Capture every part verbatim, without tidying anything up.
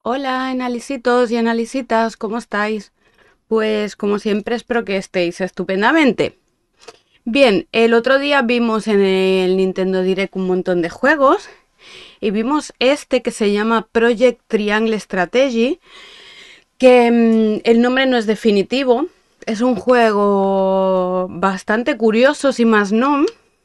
Hola, analisitos y analisitas, ¿cómo estáis? Pues como siempre espero que estéis estupendamente. Bien, el otro día vimos en el Nintendo Direct un montón de juegos y vimos este que se llama Project Triangle Strategy, que mmm, el nombre no es definitivo, es un juego bastante curioso, si más no,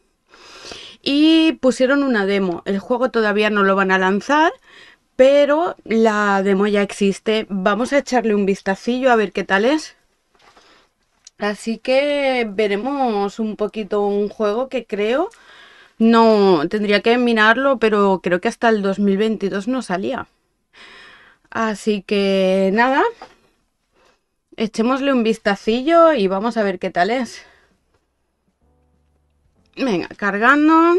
y pusieron una demo. El juego todavía no lo van a lanzar, pero la demo ya existe. Vamos a echarle un vistacillo a ver qué tal es. Así que veremos un poquito un juego que creo, no tendría que mirarlo, pero creo que hasta el dos mil veintidós no salía. Así que nada, echémosle un vistacillo y vamos a ver qué tal es. Venga, cargando.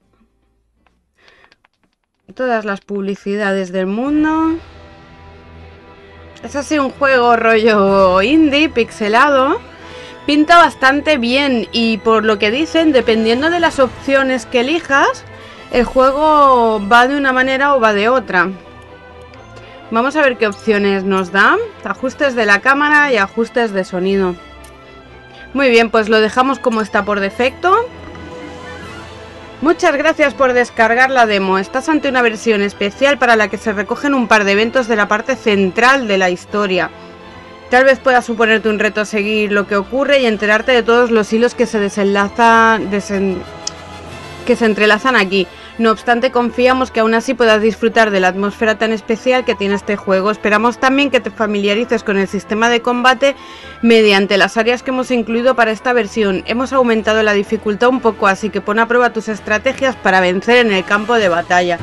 Todas las publicidades del mundo. Es así un juego rollo indie, pixelado. Pinta bastante bien y por lo que dicen, dependiendo de las opciones que elijas, el juego va de una manera o va de otra. Vamos a ver qué opciones nos da. Ajustes de la cámara y ajustes de sonido. Muy bien, pues lo dejamos como está por defecto. Muchas gracias por descargar la demo. Estás ante una versión especial para la que se recogen un par de eventos de la parte central de la historia. Tal vez pueda suponerte un reto seguir lo que ocurre y enterarte de todos los hilos que se desenlazan, desen... que se entrelazan aquí. No obstante, confiamos que aún así puedas disfrutar de la atmósfera tan especial que tiene este juego. Esperamos también que te familiarices con el sistema de combate mediante las áreas que hemos incluido para esta versión. Hemos aumentado la dificultad un poco, así que pon a prueba tus estrategias para vencer en el campo de batalla.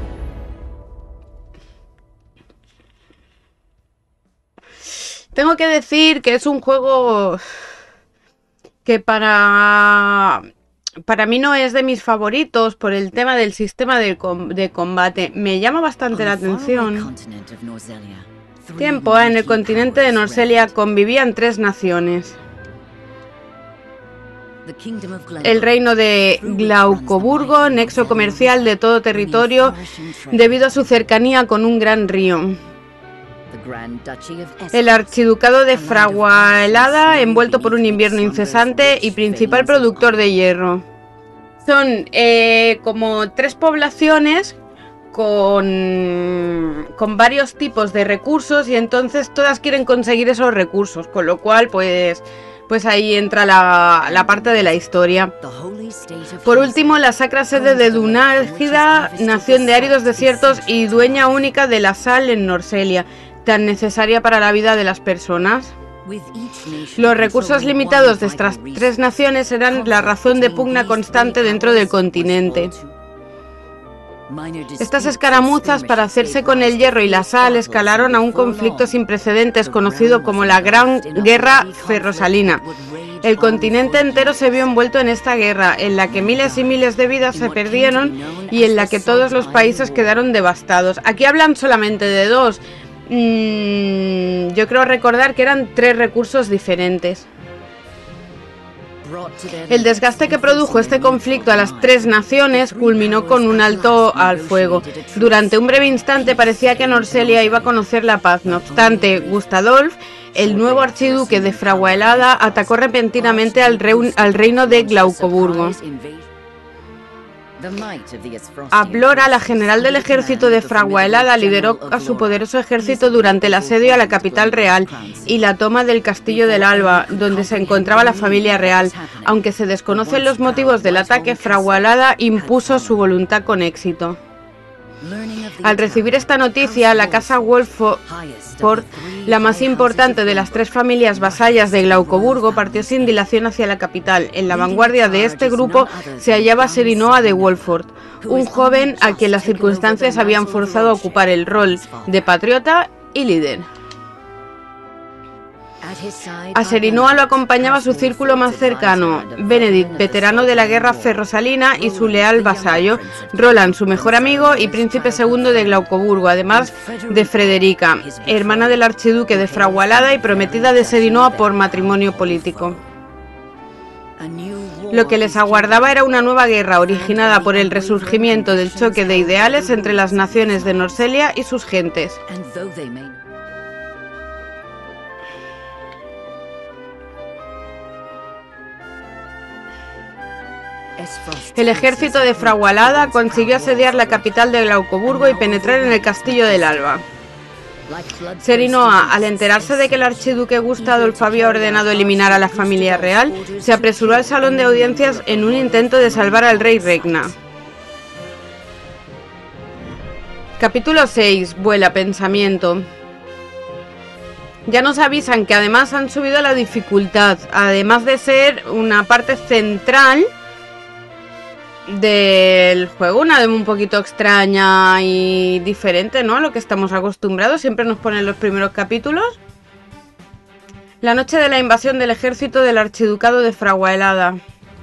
Tengo que decir que es un juego que para... Para mí no es de mis favoritos por el tema del sistema de, com de combate. Me llama bastante la atención. Tiempo, en el continente de Norselia convivían tres naciones. El reino de Glaucoburgo, nexo comercial de todo territorio, debido a su cercanía con un gran río. El archiducado de Fraguaelada, envuelto por un invierno incesante y principal productor de hierro. Son eh, como tres poblaciones con, con varios tipos de recursos y entonces todas quieren conseguir esos recursos, con lo cual pues, pues ahí entra la, la parte de la historia. Por último, la sacra sede de Dunálgida, nación de áridos desiertos y dueña única de la sal en Norselia, tan necesaria para la vida de las personas. Los recursos limitados de estas tres naciones eran la razón de pugna constante dentro del continente. Estas escaramuzas para hacerse con el hierro y la sal escalaron a un conflicto sin precedentes conocido como la Gran Guerra Ferrosalina. El continente entero se vio envuelto en esta guerra, en la que miles y miles de vidas se perdieron y en la que todos los países quedaron devastados. Aquí hablan solamente de dos. Mm, yo creo recordar que eran tres recursos diferentes. El desgaste que produjo este conflicto a las tres naciones culminó con un alto al fuego. Durante un breve instante parecía que Norselia iba a conocer la paz. No obstante, Gustadolf, el nuevo archiduque de Fraguaelada, atacó repentinamente al, al reino de Glaucoburgo. Ablora, la general del ejército de Fraguaelada, lideró a su poderoso ejército durante el asedio a la capital real y la toma del castillo del Alba, donde se encontraba la familia real. Aunque se desconocen los motivos del ataque, Fraguaelada impuso su voluntad con éxito. Al recibir esta noticia, la casa Wolford, la más importante de las tres familias vasallas de Glaucoburgo, partió sin dilación hacia la capital. En la vanguardia de este grupo se hallaba Serinoa de Wolford, un joven a quien las circunstancias habían forzado a ocupar el rol de patriota y líder. A Serinoa lo acompañaba su círculo más cercano, Benedict, veterano de la guerra ferrosalina, y su leal vasallo, Roland, su mejor amigo y príncipe segundo de Glaucoburgo, además de Frederica, hermana del archiduque de Fraguaelada y prometida de Serinoa por matrimonio político. Lo que les aguardaba era una nueva guerra originada por el resurgimiento del choque de ideales entre las naciones de Norselia y sus gentes. El ejército de Fragualada consiguió asediar la capital de Glaucoburgo y penetrar en el castillo del Alba. Serinoa, al enterarse de que el archiduque Gustadolf había ordenado eliminar a la familia real, se apresuró al salón de audiencias en un intento de salvar al rey Regna. Capítulo seis. Vuela pensamiento. Ya nos avisan que además han subido la dificultad, además de ser una parte central del juego, una demo un poquito extraña y diferente, ¿no? A lo que estamos acostumbrados, siempre nos ponen los primeros capítulos. La noche de la invasión del ejército del archiducado de Fragualada.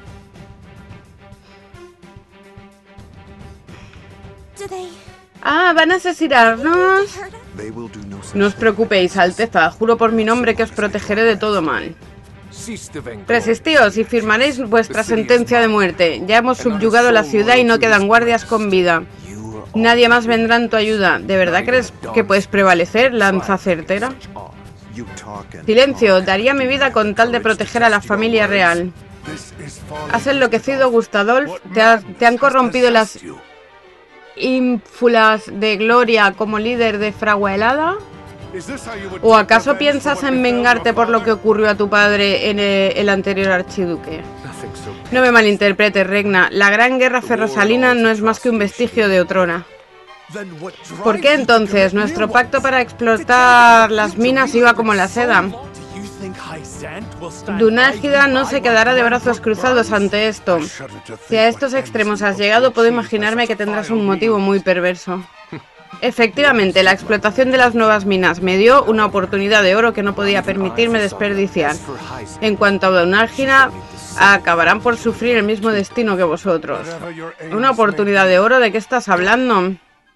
Ah, van a asesinarnos. No os preocupéis, Alteza, juro por mi nombre que os protegeré de todo mal. Resistíos y firmaréis vuestra sentencia de muerte. Ya hemos subyugado la ciudad y no quedan guardias con vida. Nadie más vendrá en tu ayuda. ¿De verdad crees que puedes prevalecer, lanza certera? Silencio, daría mi vida con tal de proteger a la familia real. Has enloquecido, Gustadolf. Te, ha, te han corrompido las ínfulas de gloria como líder de Fragualada. ¿O acaso piensas en vengarte por lo que ocurrió a tu padre en el, el anterior archiduque? No me malinterpretes, Regna. La gran guerra ferrosalina no es más que un vestigio de Otrona. ¿Por qué entonces nuestro pacto para explotar las minas iba como la seda? Dunágida no se quedará de brazos cruzados ante esto. Si a estos extremos has llegado, puedo imaginarme que tendrás un motivo muy perverso. Efectivamente, la explotación de las nuevas minas me dio una oportunidad de oro que no podía permitirme desperdiciar. En cuanto a Dunágida, acabarán por sufrir el mismo destino que vosotros. ¿Una oportunidad de oro? ¿De qué estás hablando?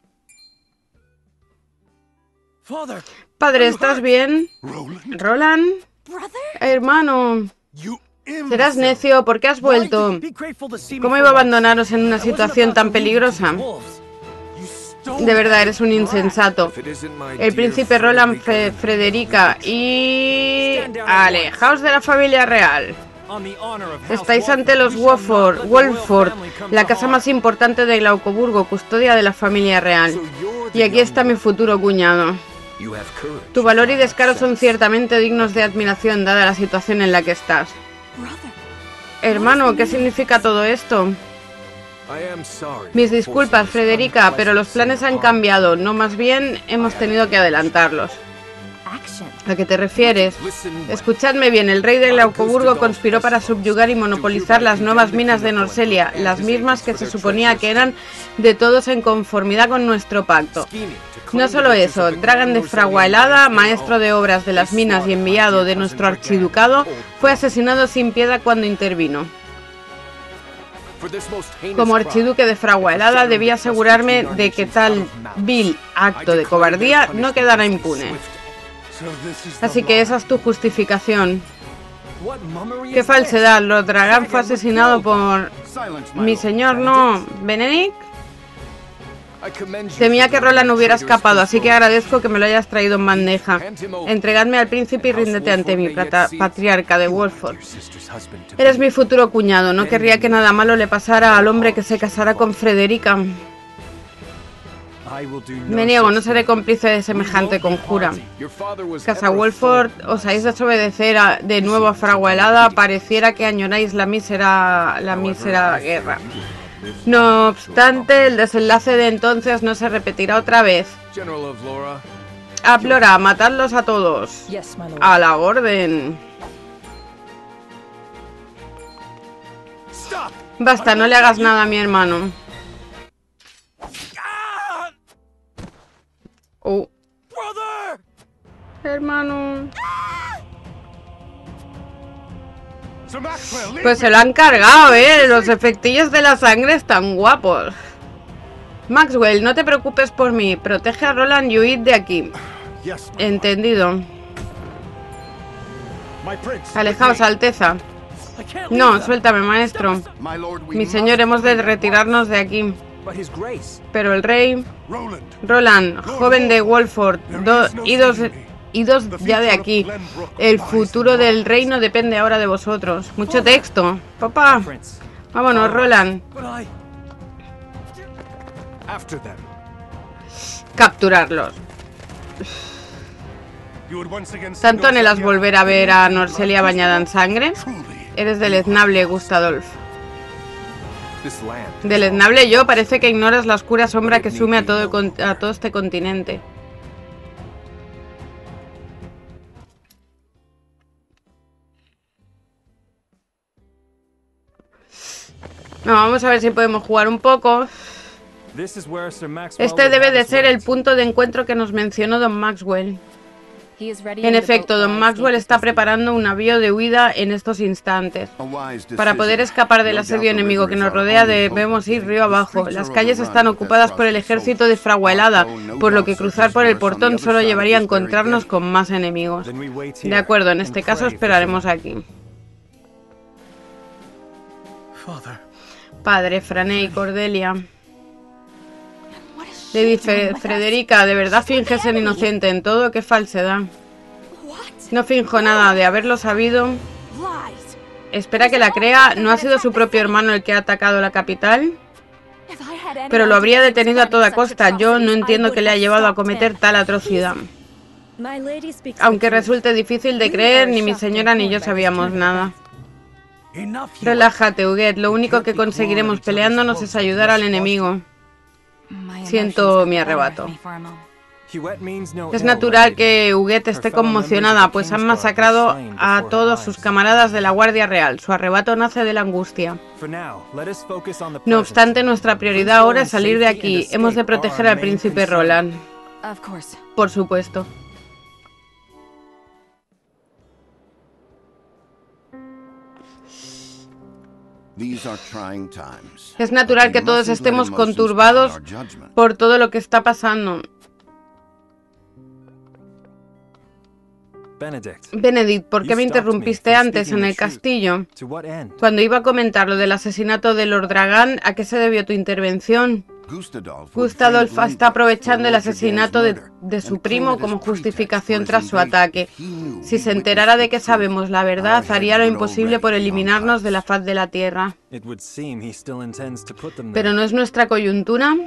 Padre, ¿estás bien? ¿Roland? Hermano, serás necio, ¿por qué has vuelto? ¿Cómo iba a abandonaros en una situación tan peligrosa? De verdad, eres un insensato. El príncipe Roland Fe Frederica y... alejaos de la familia real. Estáis ante los Wolford, Wolford, la casa más importante de Glaucoburgo, custodia de la familia real. Y aquí está mi futuro cuñado. Tu valor y descaro son ciertamente dignos de admiración, dada la situación en la que estás. Hermano, ¿qué significa todo esto? Mis disculpas, Frederica, pero los planes han cambiado. No, más bien hemos tenido que adelantarlos. ¿A qué te refieres? Escuchadme bien, el rey de Glaucoburgo conspiró para subyugar y monopolizar las nuevas minas de Norselia, las mismas que se suponía que eran de todos en conformidad con nuestro pacto. No solo eso, Dragan de Fragualada, maestro de obras de las minas y enviado de nuestro archiducado, fue asesinado sin piedad cuando intervino. Como archiduque de Fragualada debía asegurarme de que tal vil acto de cobardía no quedara impune. Así que esa es tu justificación. ¡Qué falsedad! Lord Dragan fue asesinado por... mi señor, ¿no? ¿Benedict? Temía que Roland hubiera escapado, así que agradezco que me lo hayas traído en bandeja. Entregadme al príncipe y ríndete ante mi patriarca de Wolford. Eres mi futuro cuñado. No querría que nada malo le pasara al hombre que se casara con Frederica. Me niego, no seré cómplice de semejante conjura. Casa Wolford, os habéis desobedecer a, de nuevo a Fragualada. Pareciera que añoráis la mísera, la mísera guerra. No obstante, el desenlace de entonces no se repetirá otra vez. Aplora, matadlos a todos. A la orden. Basta, no le hagas nada a mi hermano. Oh. Hermano. Pues se lo han cargado, ¿eh? Los efectillos de la sangre están guapos. Maxwell, no te preocupes por mí. Protege a Roland y huid de aquí. Entendido. Alejaos, Alteza. No, suéltame, maestro. Mi señor, hemos de retirarnos de aquí. Pero el rey... Roland, joven de Wolford, do, idos, idos ya de aquí. El futuro del reino depende ahora de vosotros. Mucho texto. Papá. Vámonos, Roland. Capturarlos. ¿Tanto anhelas volver a ver a Norselia bañada en sangre? Eres deleznable, Gustadolf. Deleznable yo, parece que ignoras la oscura sombra que sume a todo, el, a todo este continente. No, vamos a ver si podemos jugar un poco. Este debe de ser el punto de encuentro que nos mencionó Don Maxwell. En efecto, Don Maxwell está preparando un navío de huida en estos instantes. Para poder escapar del asedio enemigo que nos rodea debemos ir río abajo. Las calles están ocupadas por el ejército de Fraguaelada, por lo que cruzar por el portón solo llevaría a encontrarnos con más enemigos. De acuerdo, en este caso esperaremos aquí. Padre, Frané y Cordelia. Lady Frederica, ¿de verdad finge ser inocente en todo? ¡Qué falsedad! No finjo nada, de haberlo sabido. Espera que la crea, ¿no ha sido su propio hermano el que ha atacado la capital? Pero lo habría detenido a toda costa. Yo no entiendo qué le ha llevado a cometer tal atrocidad. Aunque resulte difícil de creer, ni mi señora ni yo sabíamos nada. Relájate, Huguet. Lo único que conseguiremos peleándonos es ayudar al enemigo. Siento mi arrebato. Es natural que Huguet esté conmocionada, pues han masacrado a todos sus camaradas de la Guardia Real. Su arrebato nace de la angustia. No obstante, nuestra prioridad ahora es salir de aquí. Hemos de proteger al príncipe Roland. Por supuesto. Es natural que todos estemos conturbados por todo lo que está pasando. Benedict, ¿por qué me interrumpiste antes en el castillo? Cuando iba a comentar lo del asesinato de Lord Dragan, ¿a qué se debió tu intervención? Gustadolf está aprovechando el asesinato de, de su primo como justificación tras su ataque. Si se enterara de que sabemos la verdad, haría lo imposible por eliminarnos de la faz de la tierra. ¿Pero no es nuestra coyuntura?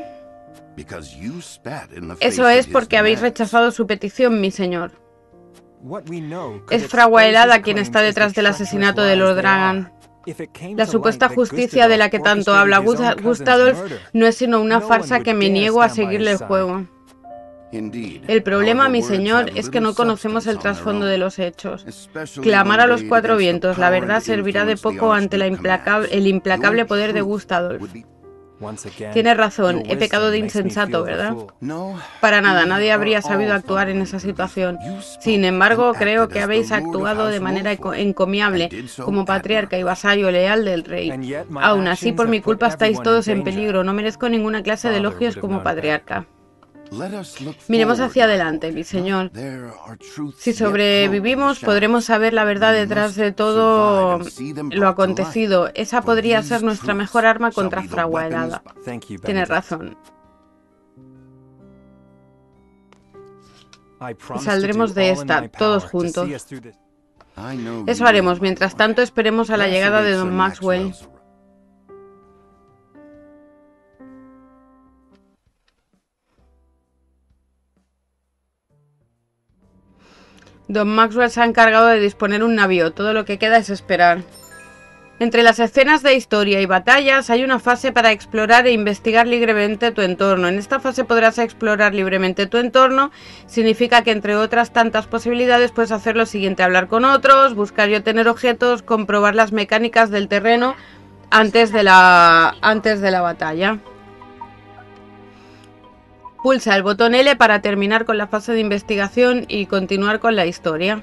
Eso es porque habéis rechazado su petición, mi señor. Es Fraguaelada quien está detrás del asesinato de Lord Dragan. La supuesta justicia de la que tanto habla Gustadolf no es sino una farsa que me niego a seguirle el juego. El problema, mi señor, es que no conocemos el trasfondo de los hechos. Clamar a los cuatro vientos la verdad servirá de poco ante la implacable, el implacable poder de Gustadolf. Tienes razón, he pecado de insensato, ¿verdad? Para nada, nadie habría sabido actuar en esa situación. Sin embargo, creo que habéis actuado de manera encomiable, como patriarca y vasallo leal del rey. Aún así, por mi culpa estáis todos en peligro. No merezco ninguna clase de elogios como patriarca. Miremos hacia adelante, mi señor. Si sobrevivimos, podremos saber la verdad detrás de todo lo acontecido. Esa podría ser nuestra mejor arma contra Fraguaelada. Tienes razón. Y saldremos de esta, todos juntos. Eso haremos. Mientras tanto, esperemos a la llegada de Don Maxwell. Don Maxwell se ha encargado de disponer un navío, todo lo que queda es esperar. Entre las escenas de historia y batallas hay una fase para explorar e investigar libremente tu entorno. En esta fase podrás explorar libremente tu entorno, significa que entre otras tantas posibilidades puedes hacer lo siguiente: hablar con otros, buscar y obtener objetos, comprobar las mecánicas del terreno antes de la, antes de la batalla. Pulsa el botón L para terminar con la fase de investigación y continuar con la historia.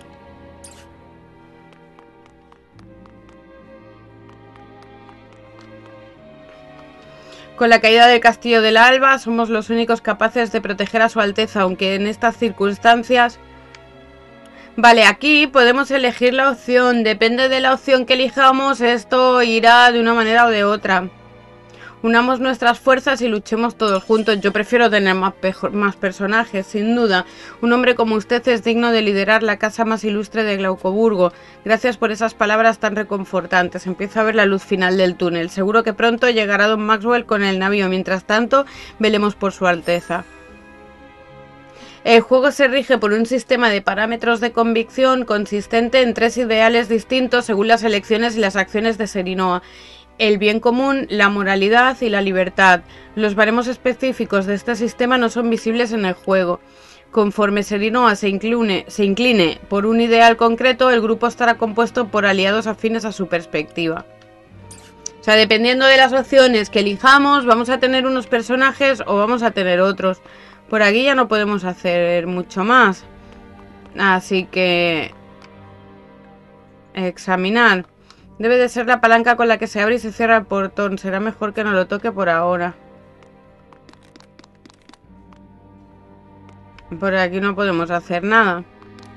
Con la caída del castillo del Alba somos los únicos capaces de proteger a su Alteza, aunque en estas circunstancias Vale, aquí podemos elegir la opción. Depende de la opción que elijamos, esto irá de una manera o de otra. Unamos nuestras fuerzas y luchemos todos juntos. Yo prefiero tener más, más personajes, sin duda. Un hombre como usted es digno de liderar la casa más ilustre de Glaucoburgo. Gracias por esas palabras tan reconfortantes. Empieza a ver la luz final del túnel. Seguro que pronto llegará Don Maxwell con el navío. Mientras tanto, velemos por su Alteza. El juego se rige por un sistema de parámetros de convicción consistente en tres ideales distintos según las elecciones y las acciones de Serinoa. El bien común, la moralidad y la libertad. Los baremos específicos de este sistema no son visibles en el juego. Conforme Serinoa se incline, se incline por un ideal concreto, el grupo estará compuesto por aliados afines a su perspectiva. O sea, dependiendo de las opciones que elijamos, vamos a tener unos personajes o vamos a tener otros. Por aquí ya no podemos hacer mucho más. Así que... examinar. Debe de ser la palanca con la que se abre y se cierra el portón. Será mejor que no lo toque por ahora. Por aquí no podemos hacer nada.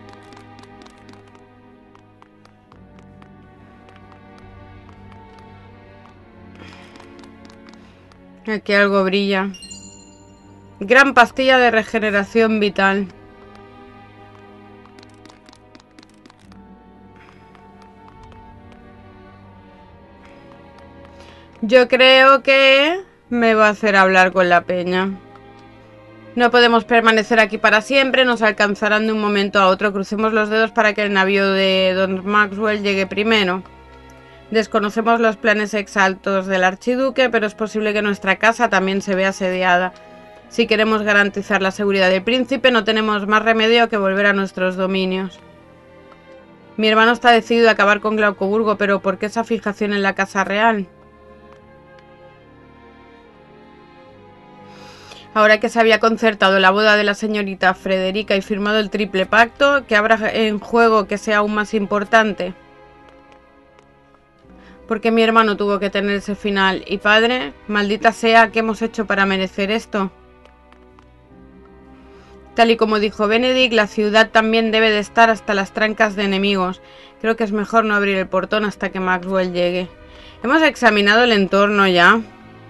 Aquí algo brilla. Gran pastilla de regeneración vital. Yo creo que me va a hacer hablar con la peña. No podemos permanecer aquí para siempre, nos alcanzarán de un momento a otro. Crucemos los dedos para que el navío de Don Maxwell llegue primero. Desconocemos los planes exactos del archiduque, pero es posible que nuestra casa también se vea asediada. Si queremos garantizar la seguridad del príncipe, no tenemos más remedio que volver a nuestros dominios. Mi hermano está decidido a acabar con Glaucoburgo, pero ¿por qué esa fijación en la casa real? Ahora que se había concertado la boda de la señorita Frederica y firmado el triple pacto, ¿qué habrá en juego que sea aún más importante? Porque mi hermano tuvo que tener ese final. Y padre, maldita sea, ¿qué hemos hecho para merecer esto? Tal y como dijo Benedict, la ciudad también debe de estar hasta las trancas de enemigos. Creo que es mejor no abrir el portón hasta que Maxwell llegue. Hemos examinado el entorno ya.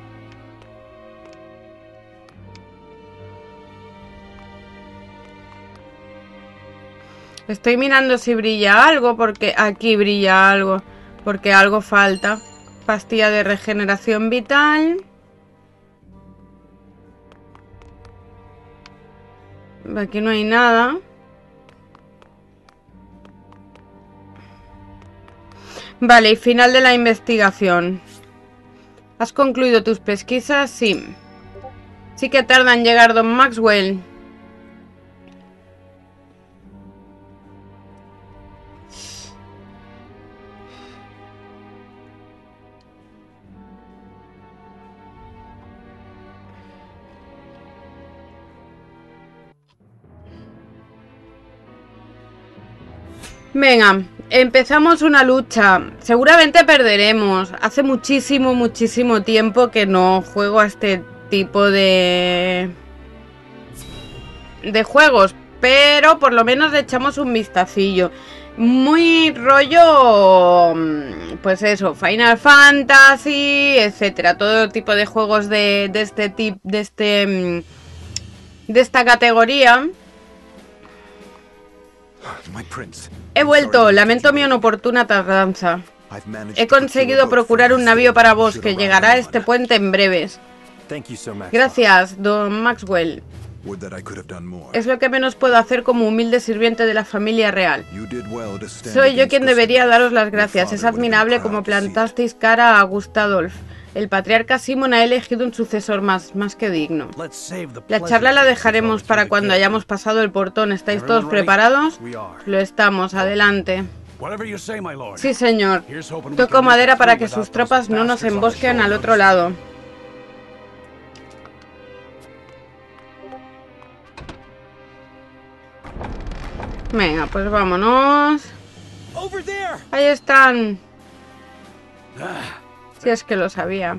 Estoy mirando si brilla algo, porque aquí brilla algo, porque algo falta. Pastilla de regeneración vital. Aquí no hay nada. Vale, y final de la investigación. ¿Has concluido tus pesquisas? Sí. Sí que tarda en llegar Don Maxwell. Venga, empezamos una lucha. Seguramente perderemos. Hace muchísimo, muchísimo tiempo que no juego a este tipo de... de juegos. Pero por lo menos le echamos un vistacillo. Muy rollo... pues eso, Final Fantasy, etcétera. Todo tipo de juegos de, de este tipo... de este... de esta categoría. He vuelto, lamento mi inoportuna tardanza. He conseguido procurar un navío para vos que llegará a este puente en breves. Gracias, Don Maxwell. Es lo que menos puedo hacer como humilde sirviente de la familia real. Soy yo quien debería daros las gracias. Es admirable como plantasteis cara a Gustadolf. El patriarca Simon ha elegido un sucesor más, más que digno. La charla la dejaremos para cuando hayamos pasado el portón. ¿Estáis todos preparados? Lo estamos, adelante. Sí, señor. Toco madera para que sus tropas no nos embosquen al otro lado. Venga, pues vámonos. Ahí están. Si es que lo sabía.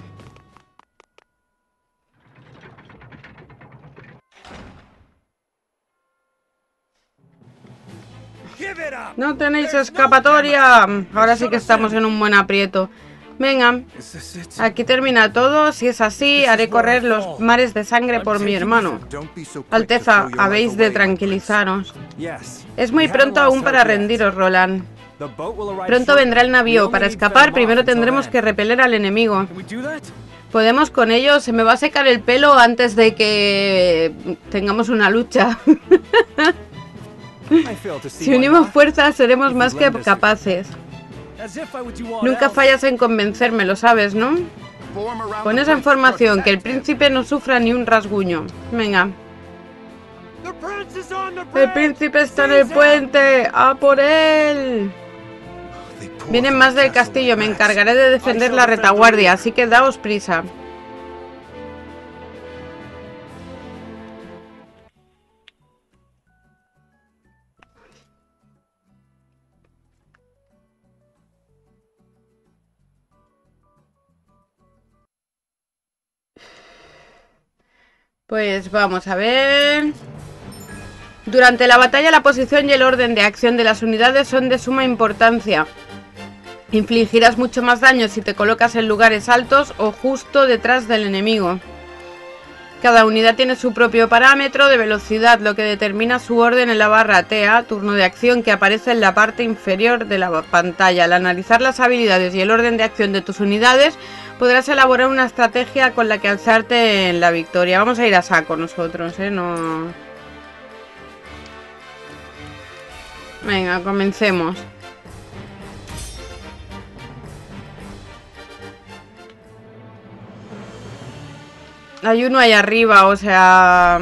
No tenéis escapatoria. Ahora sí que estamos en un buen aprieto. Venga, aquí termina todo. Si es así, haré correr los mares de sangre por mi hermano. Alteza, habéis de tranquilizaros. Es muy pronto aún para rendiros, Roland. Pronto vendrá el navío. Para escapar, primero tendremos que repeler al enemigo. ¿Podemos con ello? Se me va a secar el pelo antes de que tengamos una lucha. Si unimos fuerzas, seremos más que capaces. Nunca fallas en convencerme, lo sabes, ¿no? Con esa información, que el príncipe no sufra ni un rasguño. Venga. El príncipe está en el puente. ¡A por él! Vienen más del castillo. Me encargaré de defender la retaguardia, así que daos prisa. Pues vamos a ver. Durante la batalla, la posición y el orden de acción de las unidades son de suma importancia. Infligirás mucho más daño si te colocas en lugares altos o justo detrás del enemigo. Cada unidad tiene su propio parámetro de velocidad, lo que determina su orden en la barra T A, turno de acción, que aparece en la parte inferior de la pantalla. Al analizar las habilidades y el orden de acción de tus unidades, podrás elaborar una estrategia con la que alzarte en la victoria. Vamos a ir a saco nosotros, ¿eh? No... Venga, comencemos. Hay uno ahí arriba, o sea...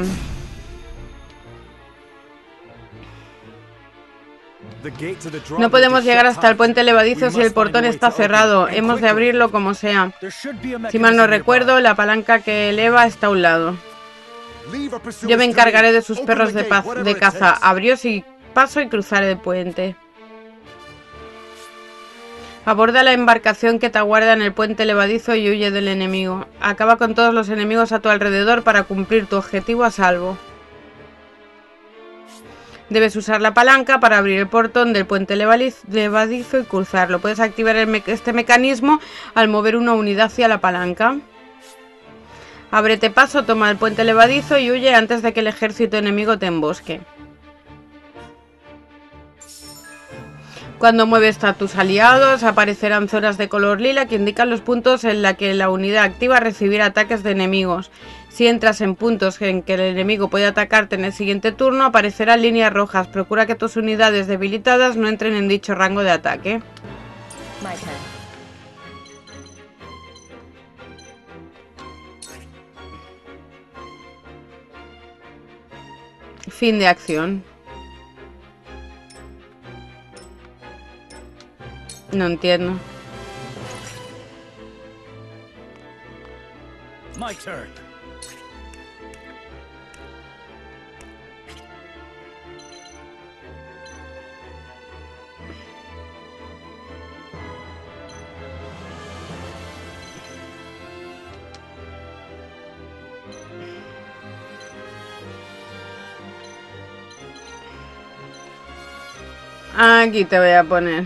No podemos llegar hasta el puente levadizo si el portón está cerrado. Hemos de abrirlo como sea. Si mal no recuerdo, la palanca que eleva está a un lado. Yo me encargaré de sus perros de, paz, de caza. Abríos y paso y cruzaré el puente. Aborda la embarcación que te aguarda en el puente levadizo y huye del enemigo. Acaba con todos los enemigos a tu alrededor para cumplir tu objetivo a salvo. Debes usar la palanca para abrir el portón del puente levadizo y cruzarlo. Puedes activar el me este mecanismo al mover una unidad hacia la palanca. Ábrete paso, toma el puente levadizo y huye antes de que el ejército enemigo te embosque. Cuando mueves a tus aliados, aparecerán zonas de color lila que indican los puntos en los que la unidad activa recibirá ataques de enemigos. Si entras en puntos en que el enemigo puede atacarte en el siguiente turno, aparecerán líneas rojas. Procura que tus unidades debilitadas no entren en dicho rango de ataque. Fin de acción. No entiendo. My turn. Aquí te voy a poner.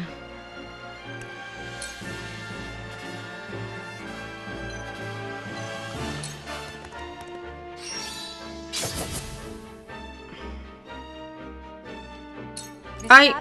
Ay.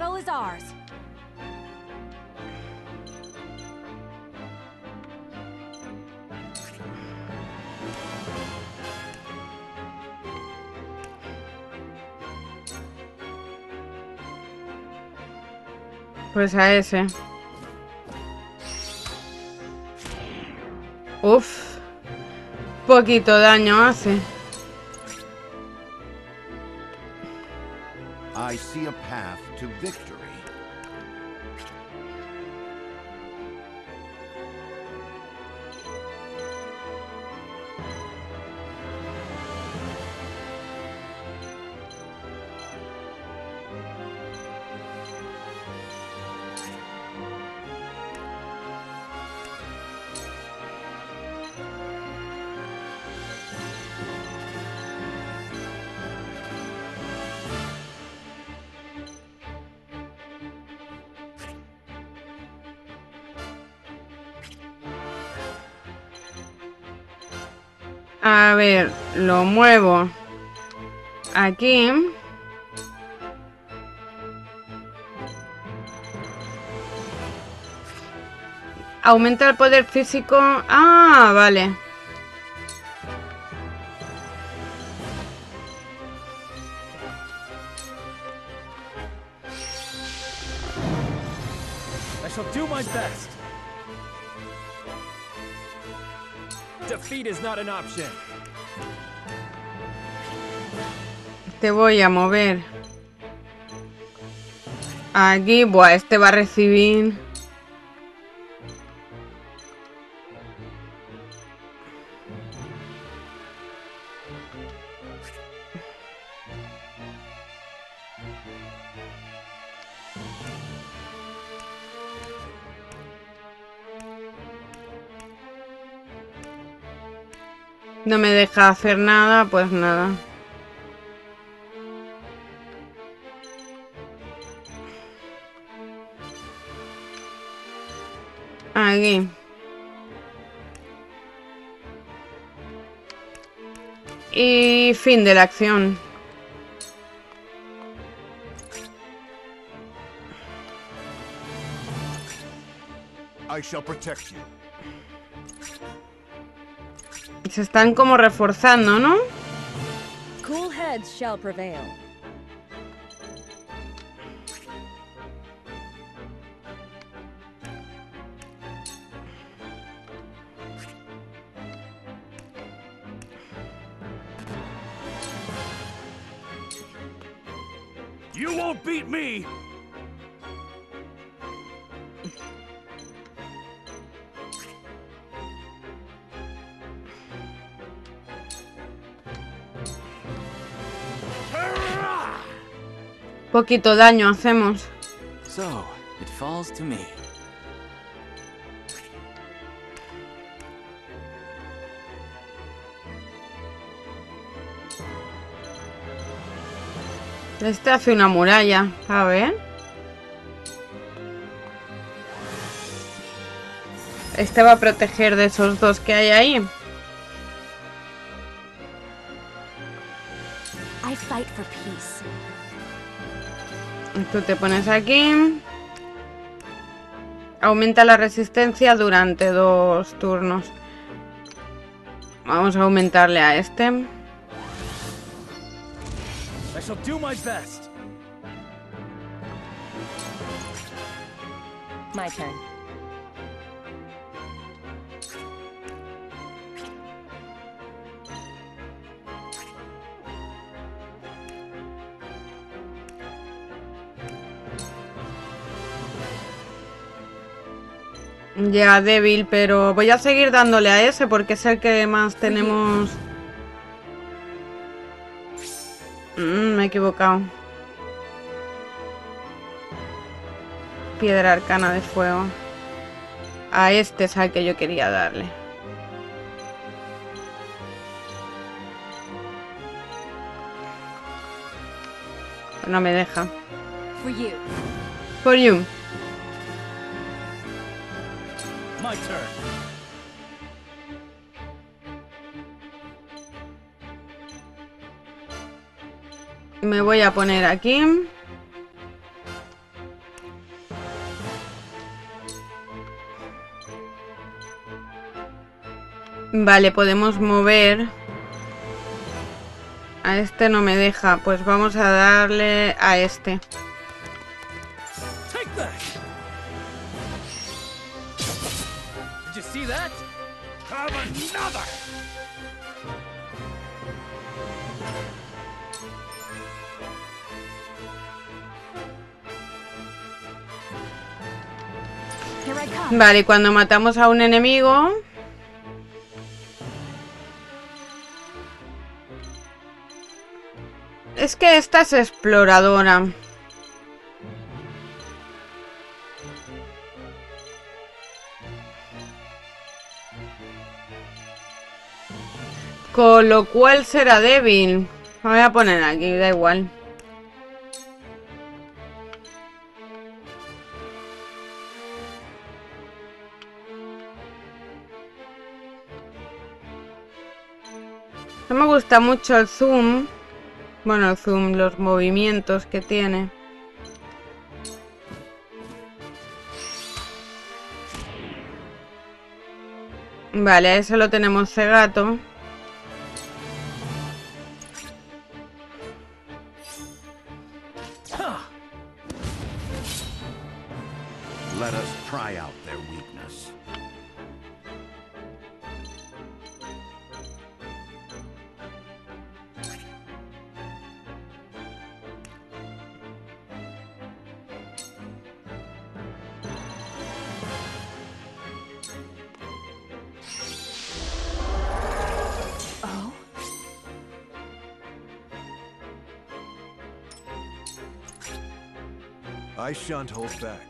Pues a ese. Uf. Poquito daño hace. I see a path to victory. A ver, lo muevo aquí. Aumenta el poder físico. Ah, vale. I shall do my best. Defeat is not an option. Te voy a mover. Aquí, buah, este va a recibir. No me deja hacer nada, pues nada. Aquí. Y fin de la acción. I shall protect you. Se están como reforzando, ¿no? Cool heads shall prevail. You won't beat me! Poquito daño hacemos. So, it falls to me. Este hace una muralla. A ver. Este va a proteger de esos dos que hay ahí. I fight for peace. Tú te pones aquí. Aumenta la resistencia durante dos turnos. Vamos a aumentarle a este. I shall do my best. My turn. Ya débil, pero voy a seguir dándole a ese porque es el que más tenemos. Mm, me he equivocado. Piedra arcana de fuego. A este es al que yo quería darle. No me deja. For you. For you. My turn. Me voy a poner aquí. Vale, podemos mover. A este no me deja. Pues vamos a darle a este. Take that. Did you see that? Have another! Here I come. Vale, cuando matamos a un enemigo... Es que esta es exploradora. Con lo cual será débil. Me voy a poner aquí, da igual. No me gusta mucho el zoom. Bueno, el zoom, los movimientos que tiene. Vale, a ese lo tenemos cegato. Let us try out their weakness. Oh? I shan't hold back.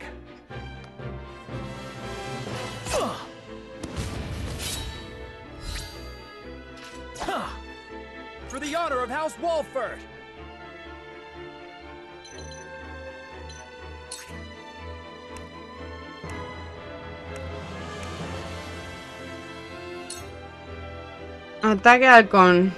For the honor of House Walford! Ataque halcón.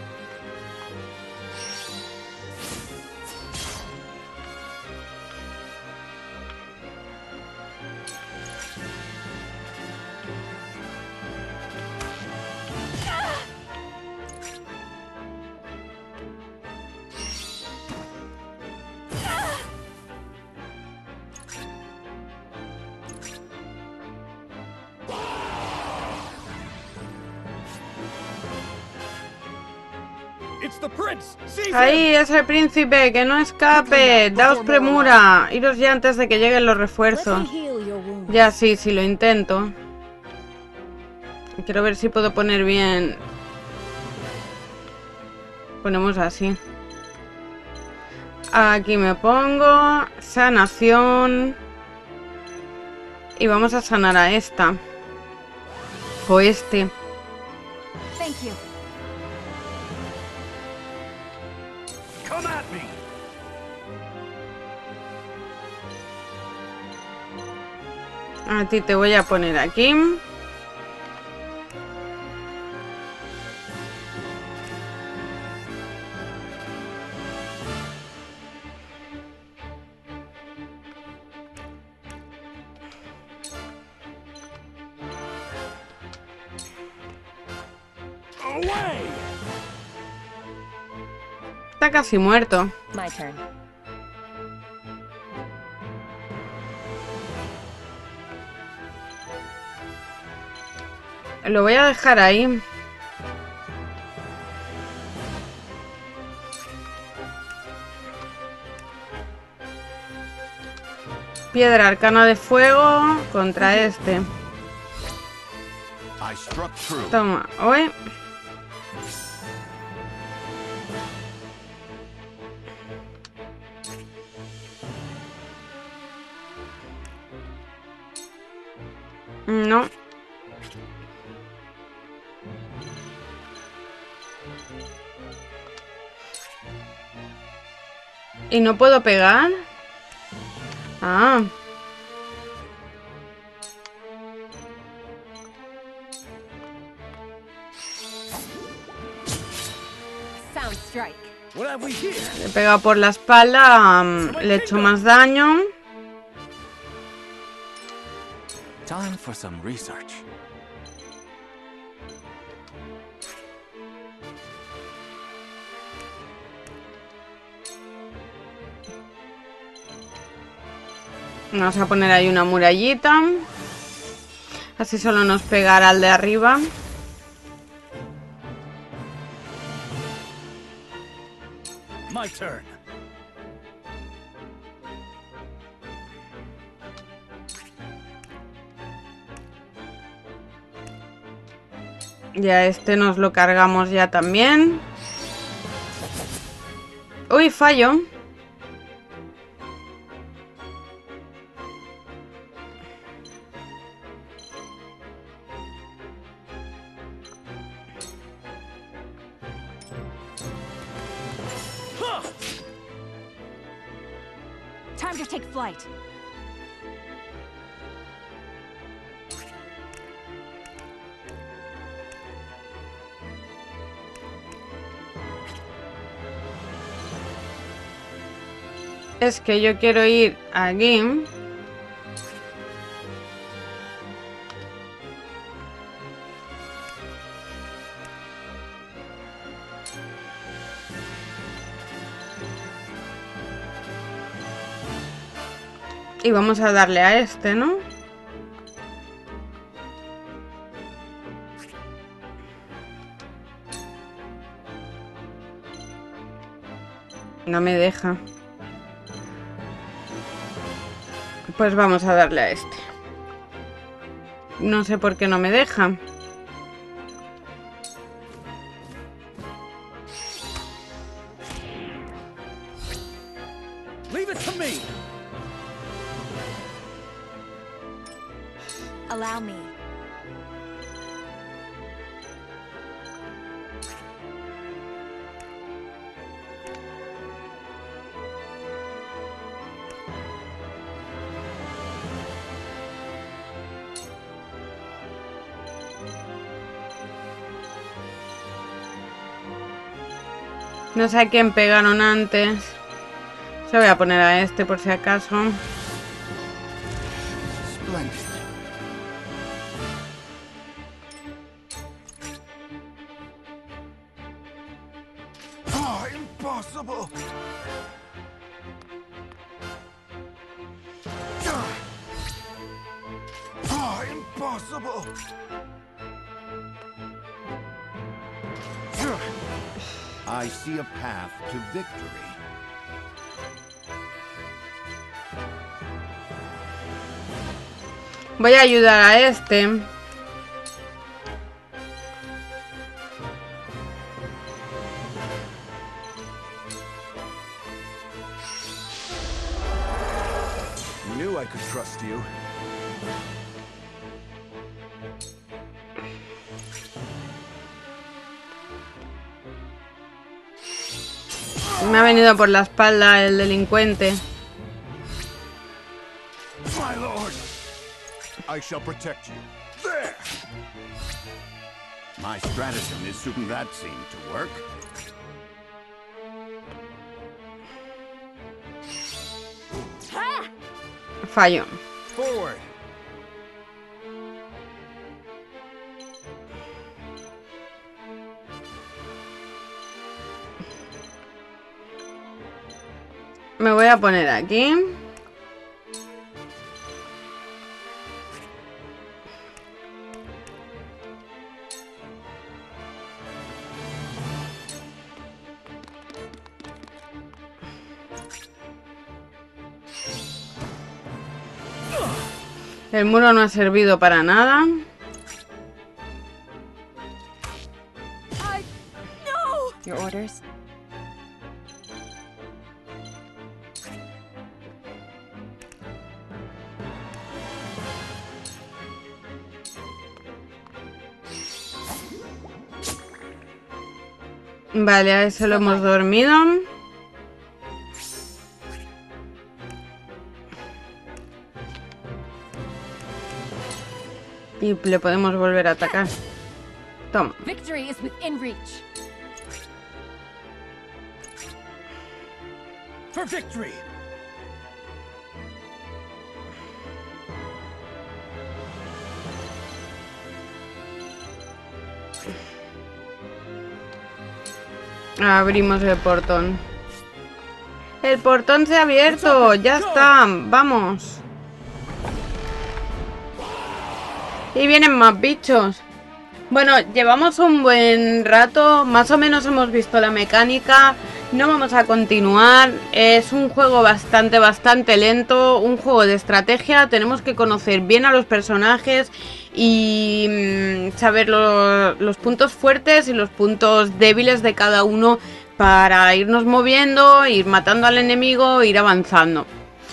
It's the prince! Seize him! Ahí es el príncipe, que no escape. Daos premura. Iros ya antes de que lleguen los Let me refuerzos. heal your wounds. Ya sí, sí lo intento. Quiero ver si puedo poner bien. Ponemos así. Aquí me pongo. Sanación. Y vamos a sanar a esta. O este. Thank you. Come at me! A ti te voy a poner aquí. Away! Está casi muerto. My turn. Lo voy a dejar ahí. Piedra arcana de fuego contra este. I struck true. Toma, hoy. No. ¿Y no puedo pegar? Ah. Sound strike. What have we here? Le he pegado por la espalda. um, le he hecho más daño. Time for some research. Vamos a poner ahí una murallita. Así solo nos pegará al de arriba. My turn. Ya este nos lo cargamos ya también. Uy, fallo. Time to take flight. es que yo quiero ir aquí. Y vamos a darle a este, ¿no? No me deja. Pues vamos a darle a este. No sé por qué no me deja. Leave it to me. Allow me. No sé a quién pegaron antes. Se voy a poner a este por si acaso. Splendid. Oh, impossible. Oh, impossible. I see a path to victory. Voy a ayudar a este. Knew I could trust you. Me ha venido por la espalda el delincuente. My lord, I shall protect you. There. My stratagem is soon that seem to work. Fallo. Forward. Me voy a poner aquí. El muro no ha servido para nada. I... No! Your orders? Vale, a ese lo hemos dormido. Y le podemos volver a atacar. Toma. Victory is within reach. For victory. Abrimos el portón. El portón se ha abierto. Ya está. Vamos. Y vienen más bichos. Bueno, llevamos un buen rato. Más o menos hemos visto la mecánica. No vamos a continuar. Es un juego bastante, bastante lento. Un juego de estrategia. Tenemos que conocer bien a los personajes y mmm, saber lo, los puntos fuertes y los puntos débiles de cada uno para irnos moviendo, ir matando al enemigo, ir avanzando.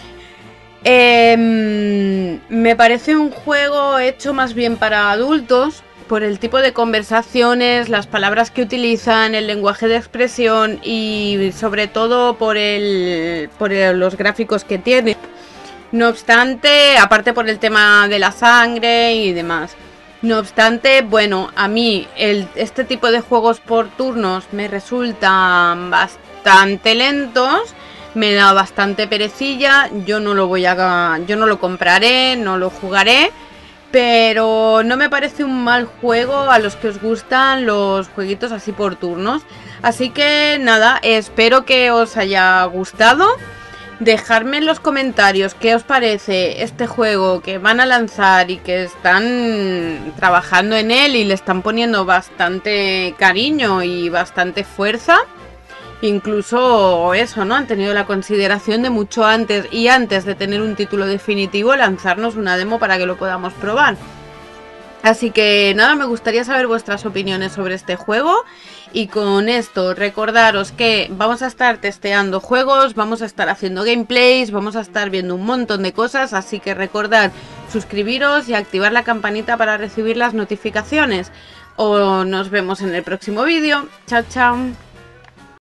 Eh, me parece un juego hecho más bien para adultos por el tipo de conversaciones, las palabras que utilizan, el lenguaje de expresión y sobre todo por, el, por el, los gráficos que tiene. No obstante, aparte por el tema de la sangre y demás. No obstante, bueno, a mí el, este tipo de juegos por turnos me resultan bastante lentos. me da bastante perecilla. Yo no lo voy a, yo no lo compraré, no lo jugaré, pero no me parece un mal juego a los que os gustan los jueguitos así por turnos. Así que nada, espero que os haya gustado. Dejadme en los comentarios qué os parece este juego que van a lanzar y que están trabajando en él y le están poniendo bastante cariño y bastante fuerza. Incluso eso, ¿no? Han tenido la consideración de mucho antes y antes de tener un título definitivo lanzarnos una demo para que lo podamos probar. Así que nada, me gustaría saber vuestras opiniones sobre este juego. Y con esto recordaros que vamos a estar testeando juegos, vamos a estar haciendo gameplays, vamos a estar viendo un montón de cosas. Así que recordad suscribiros y activar la campanita para recibir las notificaciones. O nos vemos en el próximo vídeo. Chao, chao.